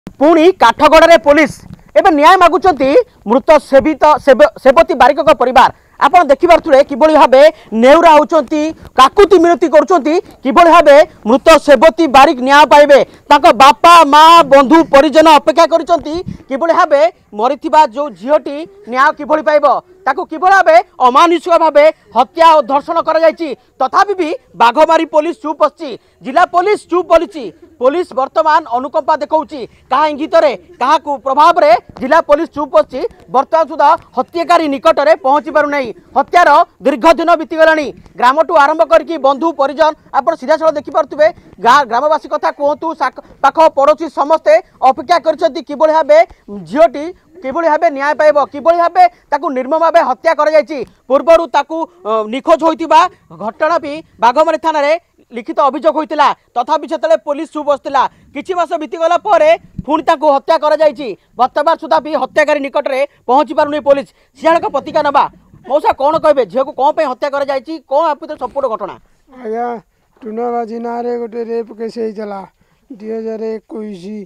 पुणी काठगड़ा पुलिस एवं न्याय मागुंट मृत सेवती बारिक परिवार आपड़ देखिपे कि भाव नेउरा होती काकुति मिनती कि भाव मृत सेवती बारिक न्याय पाइबे बापा माँ बंधु परिजन अपेक्षा कि भाव मरी जो झीटी न्याय कि पाइब ताकू कि भाव अमानुषिक भाव हत्या और धर्षण कर तथापि भी बाघमारी पुलिस चुप बसची जिला पुलिस चुप बोली पुलिस वर्तमान अनुकंपा देखौची कहा इंगित क्या प्रभाव में जिला पुलिस चुप बसची बर्तमान सुधा हत्याकारी निकट में पहुंची पार नहीं हत्यार दीर्घ दिन बीतीगला ग्राम ठू आरंभ करके बंधु परिजन आप सीधासल देखिपे ग्रामवासी कथा कहतु पाख पड़ोशी समस्ते अपेक्षा कर झीटी किभली भाव न्याय पाइब किभली भाव निर्मम भाव हत्या कर पूर्वर निखोज होता घटना भी बाघमारी थाना लिखित अभियोग होता तथापि से पुलिस चुप बसला किछि मास बीतीगला पुणी हत्या कर बर्तमान सुधा भी हत्याकारी निकट में पहुंची पार नहीं पुलिस सियाड़ प्रतिका नवा मौसा कौन कहे झील को कौन हत्या कर कौन आप संपूर्ण घटना आज्ञा टुनाबाजी ना गोटे रेप केस होता 2021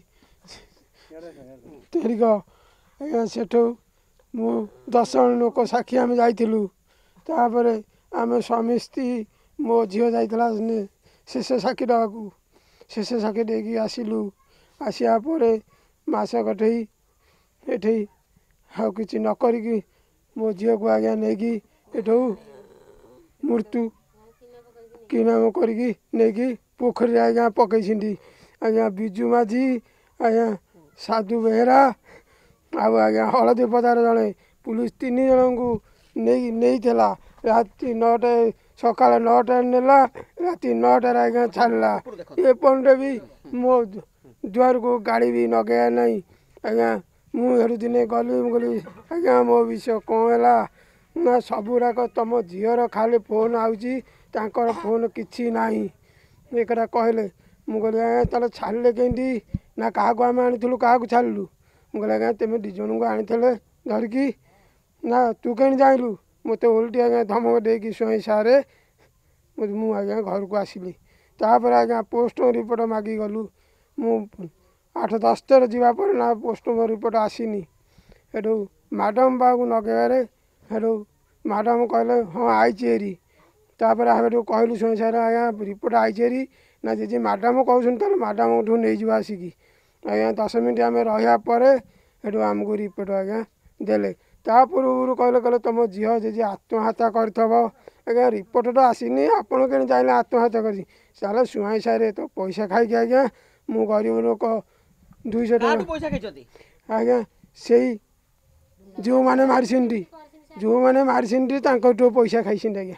तारीख आज्ञा सेठू मु 10 जन लोक साक्षी आम जाइलु तापर आम स्वामी स्त्री मो झील जाइला शेष साक्षी देवाक शेष साक्षी देकी आसिलु आसिया मस कटे ये हाँ कि नक मो झील को आज्ञा नहीं एठू मृत्यु कि नाम करके पोखरी आज्ञा पकई आज्ञा बिजु माझी आज्ञा साधु बेहरा आज्ञा हलदी पदार जड़े पुलिस 3 जन को नहीं राति 9टा सका 9टा नेला राति 9टार आज्ञा छाड़ा ये पॉइंट भी मो दुआर को गाड़ी भी नगेया नहीं आज्ञा मुझे दिने गली आज्ञा मो विषय कौन है ना सबुराक तुम झीर खाली फोन आउची फोन किसी ना एक कहले मुझे आज्ञा ताले छाड़े कहीं ना क्या आम आनी क्या छाड़ू मुझे आज्ञा तुम 2 जन को आनी धरिकी ना तू कहीं जाइलु मत उल्टी आज्ञा धमक देकी स्वयं सारे मुझे घर को आसिली तापर आज्ञा पोस्टम रिपोर्ट मागी गलु मु 8-10 थर जावापर ना पोस्टम रिपोर्ट आसीनी हेटू मैडम बाबू नगेबारे हेटू मैडम कहले हाँ आईचेरी तापर हेटू कहलु स्वयं सारे आज्ञा रिपोर्ट आईचेरी ना जी मैडम कहते मैडम ठूँ नहीं आसिकी आज्ञा 10 मिनट आम रहा हेटू आमको रिपोर्ट आज्ञा देले ता पूर्व कहले तुम झील जी आत्महत्या कर रिपोर्ट तो आसीनी आपड़ कहीं चाहिए आत्महत्या कर सुहाई सारे तो पैसा खाई आज्ञा मु गरीब लोक 200 टका आज्ञा से जो मैंने मारी जो मैंने मारी पैसा खाई आज्ञा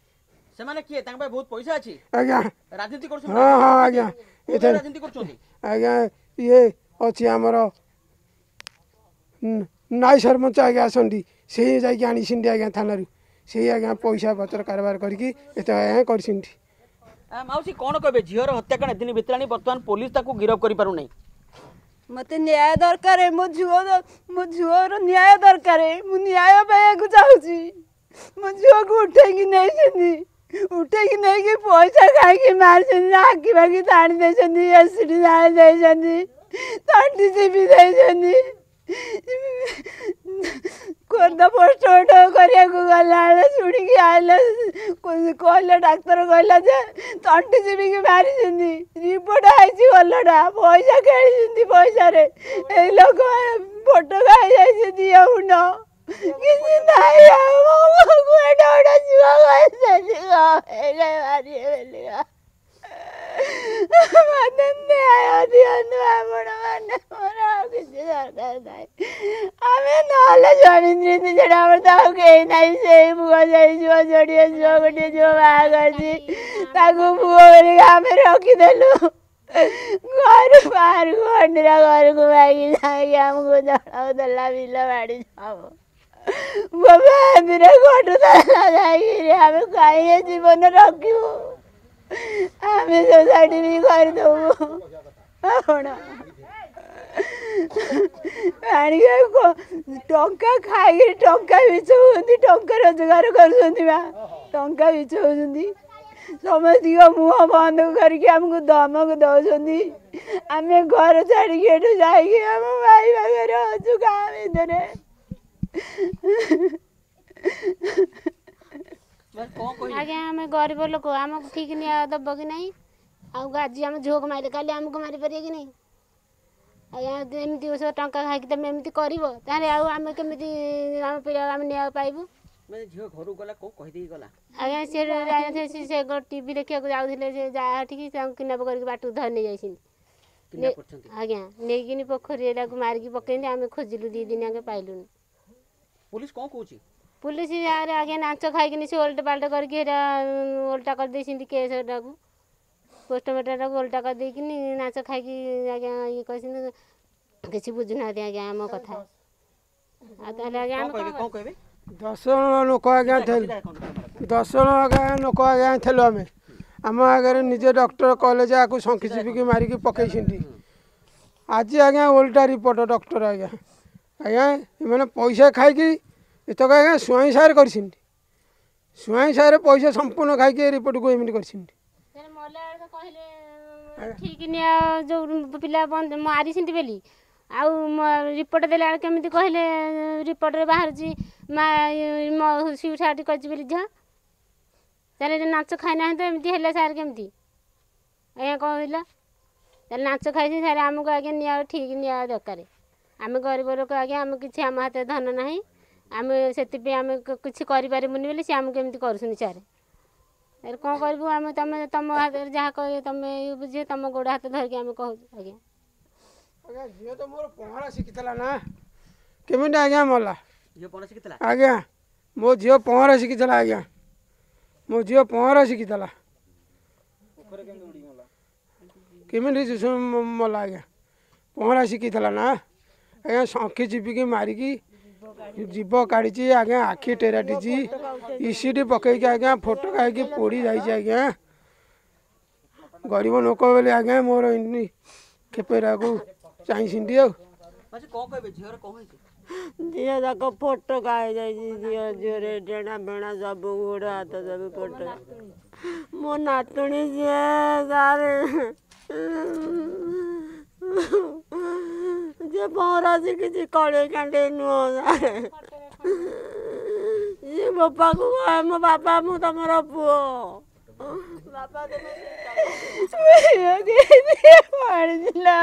बहुत पैसा अच्छी आज्ञा राजनीति हाँ हाँ आज्ञा आज्ञा ये अच्छी आमर नाई सरपंच आज्ञा आसती से जाकि आनी आज्ञा थाना से आज्ञा पैसा पत्र कारबार करके आज्ञा कर माउसी कौन कहे झीर हत्याकांड दिन बीतला बर्तमान पुलिस गिरफ कर पार नहीं मत न्याय दरकार मो झुओर न्याय दरकार मु न्याय पाइबा चाहूँगी मो झुओ को उठेकी नहीं पैसा खाई मारी आखि बाकी ताणी देती एसिड जानी तंटी चिपी देती खोर्धा पोस्टमार्टम करा गला शुणी आइला कहला डाक्तर कहला तंटी चिपिकी मारी रिपोर्ट आई गलटा पैसा खेली पैसा लोक फोटो खाई दिया मुंड किसी नहीं रखीदेलु घर बाहर को अंडरा घर को मांगी जाएगी आमको जड़ाऊला बिल बाड़ी जाओ घटुला जाए आम कहीं जीवन रखू आम सोसाइटी भी करदेबू टंका खाई टंका बिचौं टंका रोजगार कर टंका बिचौं समस्त मुह बंद करके आमको धमक दौरान आम घर छाड़ी जाइए आम भाई पाखे अच्छु गाँ भितर आज्ञा आम गरीब लोक आमको ठीक न्याय दब कि नहीं आज आम झोक मारे काली आमको मारी पारे कि नहीं आज्ञा एमती ओष टंका खाई तुम एमती कर आम केमी आम पिला आम न्याय पाइबू आज्ञा से टीवी देखा जाऊे जहाँठी किडनाप करके बाट धर नहीं जाइए आज्ञा नहीं पोखरी मारिकी पकड़ आम खोजिलु 2 दिन आगे पाइलुनि पुलिस कौन कहूँ पुलिस आज्ञा नाच खाई से ओल्टा पाल्टा करके ओल्टा कर केस को पोस्टमार्टम ओल्टा कर नाच खाई आज्ञा ये किसी बुझुना आज्ञा आम कथा आज्ञा 10 जन लोक आज्ञा 10 जन आज्ञा लोक आज्ञा थेलु आमे आम आगे निजे डॉक्टर कॉलेज आपको शंखी चिपिकी मारिकी पकई आज आज्ञा ओल्टा रिपोर्ट डॉक्टर आज्ञा आज्ञा मैंने पैसा खाई एतक आज्ञा स्वयं सार कर स्वयं सार पैसा संपूर्ण खाई रिपोर्ट को एमती कर ठीक जो पिला मारी बोली आउ रिपोर्ट देला केमी कहले रिपोर्ट रे बाहर सुसाइड कर झील नाच खाई ना तो एमती है सार केमती आज्ञा कहला नाच खाई सारे आमको आज्ञा न्याय ठीक न्याय दरकार आम गरीब लोक आज्ञा आम कि आम हाथ धन ना आम से आम किसी करें बोली सी आमको एमती कर सारे कौन करूँ आम तुम तुम हाथ जहाँ कह तुम बुझे तुम गोड़ हाथ धरिकी आम कहूँ आज्ञा आज्ञा झील तो मोर पहरा शिखीला ना केमी आज्ञा मरला आज्ञा मो झील पहरा शिखीला आज्ञा मो झील पहरा शिखीला केमी मरला आज्ञा पहरा शिखीला ना आज्ञा शंखी चिपिकी मारिकी जीव काढ़ी आज्ञा आखि टेराटी इसीडी पकईकी आज्ञा फोटो खाई पोड़ी जाइए आज्ञा गरीब लोक बोले आज्ञा मोर इन खेपेरा को चाहिए झील जाक फोटो खाई जाइए झील डेणा बेणा सब गोड़ हाथ सब फोटो मो नातुणी जे पहरा शिखी कड़े कांडे नुह मो पाक मो बापा मु तुम पुओ बापा पड़ा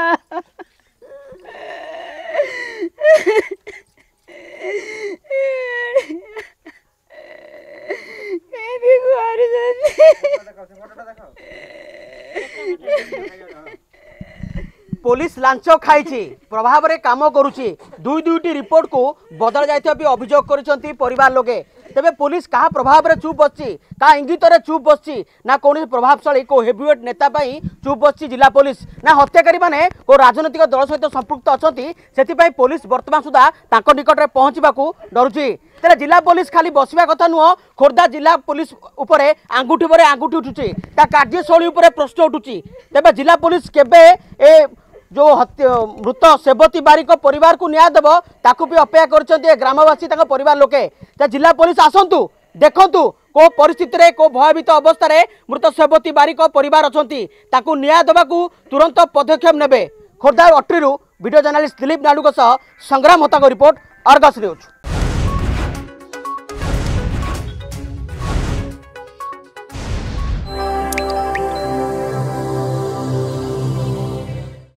पुलिस लांच खाई प्रभाव रे काम करुची 2-2टी रिपोर्ट को बदल जाइथिबा भी अभियोग करिसंती परिवार लोगे तेबे पुलिस कहा प्रभाव रे चुप बसची का इंगित रे चुप बसची ना कोनी प्रभावशाली को हेवीवेट नेता पई चुप बसची जिला पुलिस ना हत्याकारी माने को राजनीतिक दल सहित संपृक्त अछंती सेति पई पुलिस वर्तमान सुधा ताको निकट रे पहुंचीबा को डरुची तेरे जिला पुलिस खाली बसवा कथा नुह खोर्धा जिला पुलिस उपरे आंगुठी परे आंगुठी उठुची ता कार्यशैली उपरे प्रश्न उठुची तेबे जिला पुलिस केबे ए जो मृत सेवती बारिक परिवार को न्याय देव ताकू भी अपेक्षा कर ग्रामवासी परिवार लोके जिला पुलिस आसतु देखु को परिस्थिति को भयभीत अवस्था मृत सेवती बारिक परिवार अच्छी ताकू न्याय देवाकू तुरंत पदक्षेप नेबे। खोर्धा अट्री वीडियो जर्नलिस्ट दिलीप नाडू संग्राम होता रिपोर्ट अर्गस न्यूज।